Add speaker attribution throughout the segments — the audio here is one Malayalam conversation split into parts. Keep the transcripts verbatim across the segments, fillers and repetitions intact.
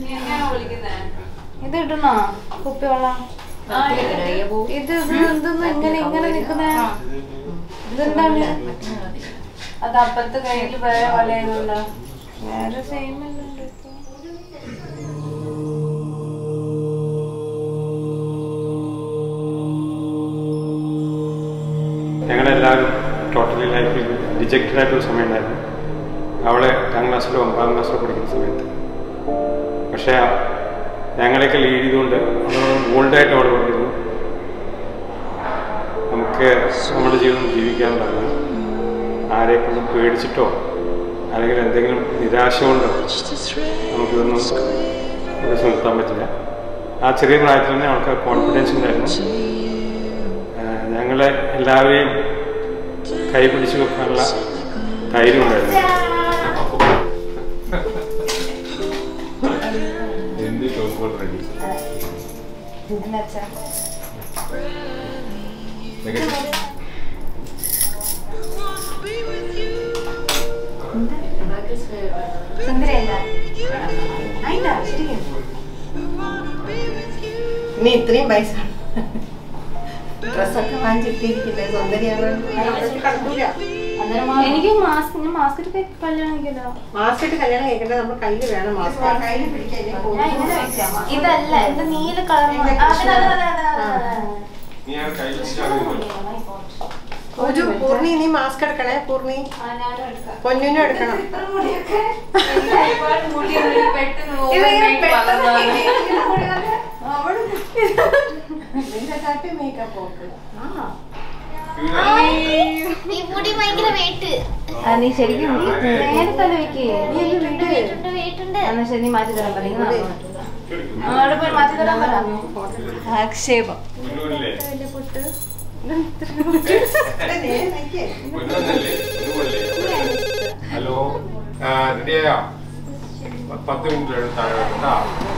Speaker 1: ഇത് ഇടണോ കുപ്പിവെള്ളം? ഇത് എന്തെന്ന് ഇങ്ങനെ ഇങ്ങനെ നിൽക്കുന്നേ? ഇതെന്താണ്? അത് അപ്പുറത്തെ കയ്യിൽ വേറെ വലയുന്നുണ്ടോ? വേറെ സെയിം
Speaker 2: ഞങ്ങളെല്ലാവരും ടോട്ടലി ലൈഫിൽ റിജക്റ്റഡ് ആയിട്ടൊരു സമയം ഉണ്ടായിരുന്നു. അവളെ എട്ടാം ക്ലാസ്സിലോ ഒമ്പതാം ക്ലാസ്സിലോ പഠിക്കുന്ന സമയത്ത്. പക്ഷേ ഞങ്ങളെയൊക്കെ ലീഡ് ചെയ്തുകൊണ്ട് ഓൾഡായിട്ട് അവൾ പഠിക്കുന്നു. നമുക്ക് നമ്മുടെ ജീവിതം ജീവിക്കാനുണ്ടാകും. ആരെക്കൊണ്ടും പേടിച്ചിട്ടോ അല്ലെങ്കിൽ എന്തെങ്കിലും നിരാശ കൊണ്ടോ നമുക്കിതൊന്നും ഉറച്ചു നിർത്താൻ പറ്റില്ല. ആ ചെറിയ പ്രായത്തിൽ തന്നെ അവൾക്ക് കോൺഫിഡൻസ് ഉണ്ടായിരുന്നു. ഞങ്ങളെ എല്ലാവരെയും കൈപിടിച്ച് വെക്കാനുള്ള ധൈര്യം ഉണ്ടായിരുന്നു.
Speaker 3: നീ ഇത്രയും പൈസ ഡ്രസ്സൊക്കെ വാങ്ങിച്ചിട്ടിരിക്കില്ലേ? സുന്ദരിയാണ്.
Speaker 1: എനിക്ക് മാസ്ക് മാസ്ക് ഇട്ട് കല്യാണം കഴിക്കല്ലോ.
Speaker 3: മാസ്ക് ഇട്ട് കല്യാണം കഴിക്കട്ടെ. നമ്മൾ കയ്യിൽ വേണം മാസ്ക്.
Speaker 1: ഇതല്ല, ഇത് നീല കളർ.
Speaker 3: ഒരു പൂർണ്ണി നീ മാസ്ക് എടുക്കണേ. പൂർണ്ണി പൊന്നിനും എടുക്കണം.
Speaker 1: നീ ശരിക്കും നേരത്തെ വെക്കേ. ശരി, മാറ്റി തരാൻ പറയുന്നത് അവിടെ പോയി മാറ്റി തരാൻ പറയാം. ആക്ഷേപം.
Speaker 2: ഹലോ, റെഡിയായോ? പത്ത് മിനിറ്റ് താഴെ വെക്കണ്ടാ.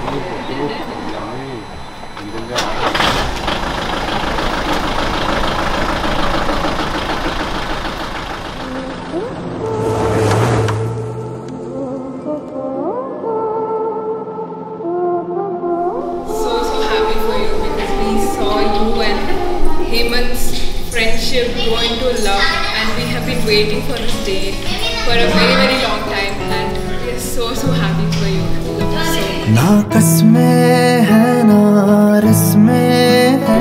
Speaker 4: Hemant's friendship grow into love, and we have been waiting for this day for a very very long time, and we are so so happy for you. Love you so much.
Speaker 5: ना कसमें है ना रस्में है.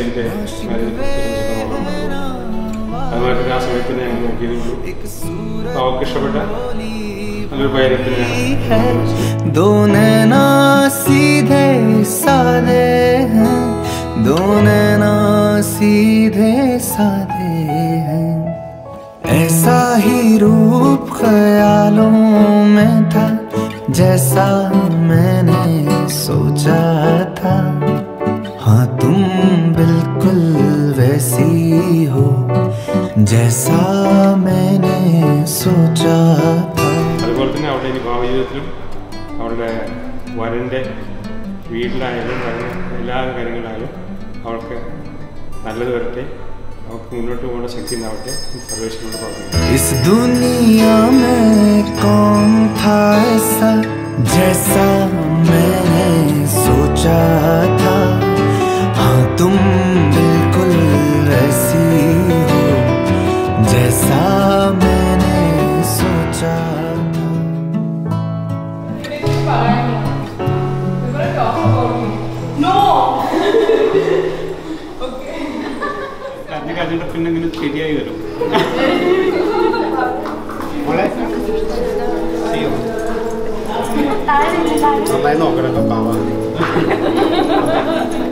Speaker 2: അതുമായിട്ട് ആ സമയത്ത് ഞങ്ങൾ നോക്കിയതുള്ളൂ. അവർക്ക് ഇഷ്ടപ്പെട്ട നല്ലൊരു പൈരത്തിന്
Speaker 5: दो नैना सीधे साधे हैं, दो नैना सीधे साधे हैं. ऐसा ही रूप ख्यालों में था जैसा मैंने सोचा था. हाँ, तुम बिल्कुल वैसी हो जैसा मैंने सोचा था.
Speaker 2: അതുപോലെ തന്നെ അവളുടെ ഇനി ഭാവി ജീവിതത്തിലും അവളുടെ വരൻ്റെ വീട്ടിലായാലും എല്ലാ കാര്യങ്ങളിലായാലും അവൾക്ക് നല്ലത് വരട്ടെ. അവൾക്ക് മുന്നോട്ട് പോകേണ്ട ശക്തി ഉണ്ടാവട്ടെ. സർവേശ്വരനോട് പ്രാർത്ഥിക്കുന്നു.
Speaker 5: इस दुनिया में कौन था ऐसा जैसा मैंने सोचा था. हाँ, तुम बिल्कुल वैसी हो जैसा मैंने सोचा था.
Speaker 2: അതിന്റെ പിന്നെ ഇങ്ങനെ ശരിയായി വരും. നന്നായി നോക്കണല്ലോ പാവ.